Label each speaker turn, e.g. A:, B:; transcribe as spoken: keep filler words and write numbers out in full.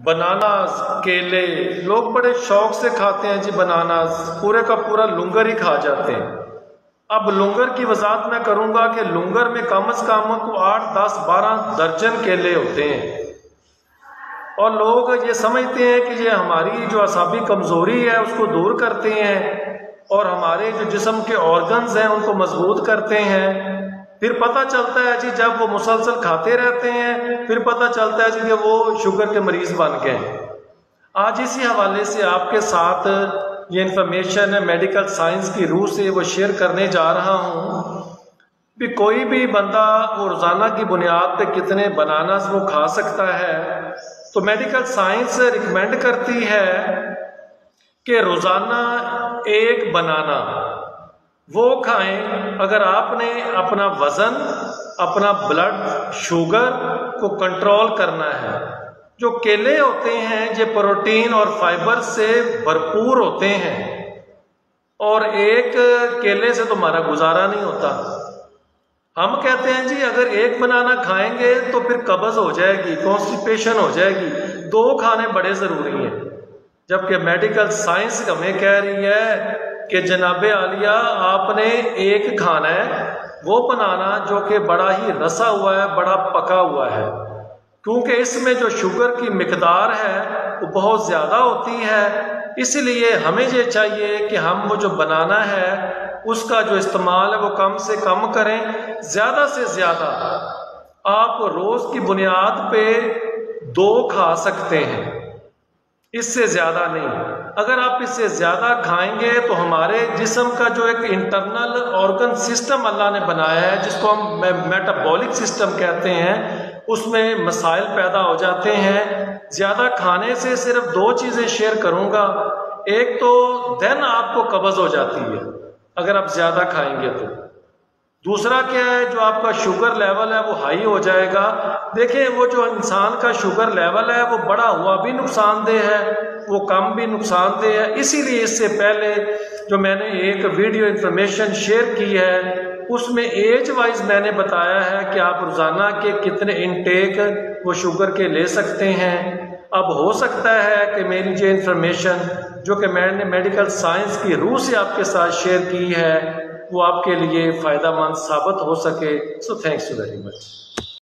A: Bananas, केले लोग बड़े शौक से खाते हैं जी। बनानास पूरे का पूरा लुंगर ही खा जाते हैं। अब लुंगर की वजाहत मैं करूंगा कि लुंगर में कम से कम को आठ दस बारह दर्जन केले होते हैं और लोग ये समझते हैं कि ये हमारी जो असाबी कमजोरी है उसको दूर करते हैं और हमारे जो जिस्म के ऑर्गन्स हैं उनको मजबूत करते हैं। फिर पता चलता है जी जब वो मुसलसल खाते रहते हैं फिर पता चलता है जी कि वो शुगर के मरीज बन गए। आज इसी हवाले से आपके साथ ये इंफॉर्मेशन है मेडिकल साइंस की रूह से वो शेयर करने जा रहा हूँ कि कोई भी बंदा वो रोज़ाना की बुनियाद पे कितने बनानास वो खा सकता है। तो मेडिकल साइंस रिकमेंड करती है कि रोज़ाना एक बनाना वो खाएं अगर आपने अपना वज़न, अपना ब्लड शुगर को कंट्रोल करना है। जो केले होते हैं ये प्रोटीन और फाइबर से भरपूर होते हैं और एक केले से तो हमारा गुजारा नहीं होता। हम कहते हैं जी अगर एक बनाना खाएंगे तो फिर कब्ज हो जाएगी, कॉन्स्टिपेशन हो जाएगी, दो खाने बड़े ज़रूरी हैं। जबकि मेडिकल साइंस हमें कह रही है कि जनाबे आलिया आपने एक खाना है वो बनाना जो कि बड़ा ही रसा हुआ है, बड़ा पका हुआ है, क्योंकि इसमें जो शुगर की मिकदार है वो बहुत ज़्यादा होती है। इसलिए हमें ये चाहिए कि हम वो जो बनाना है उसका जो इस्तेमाल है वो कम से कम करें। ज़्यादा से ज़्यादा आप रोज़ की बुनियाद पे दो खा सकते हैं, इससे ज़्यादा नहीं। अगर आप इससे ज़्यादा खाएंगे तो हमारे जिस्म का जो एक इंटरनल ऑर्गन सिस्टम अल्लाह ने बनाया है जिसको हम मेटाबॉलिक सिस्टम कहते हैं, उसमें मसाइल पैदा हो जाते हैं। ज़्यादा खाने से सिर्फ दो चीज़ें शेयर करूँगा। एक तो देन आपको कब्ज़ हो जाती है अगर आप ज़्यादा खाएंगे तो। दूसरा क्या है, जो आपका शुगर लेवल है वो हाई हो जाएगा। देखिए वो जो इंसान का शुगर लेवल है वो बढ़ा हुआ भी नुकसानदेह है, वो कम भी नुकसानदेह है। इसीलिए इससे पहले जो मैंने एक वीडियो इंफॉर्मेशन शेयर की है उसमें एज वाइज मैंने बताया है कि आप रोज़ाना के कितने इनटेक वो शुगर के ले सकते हैं। अब हो सकता है कि मेरी जो इंफॉर्मेशन जो कि मैंने मेडिकल साइंस की रूह से आपके साथ शेयर की है वो आपके लिए फ़ायदा मंद साबित हो सके। So thanks you very much.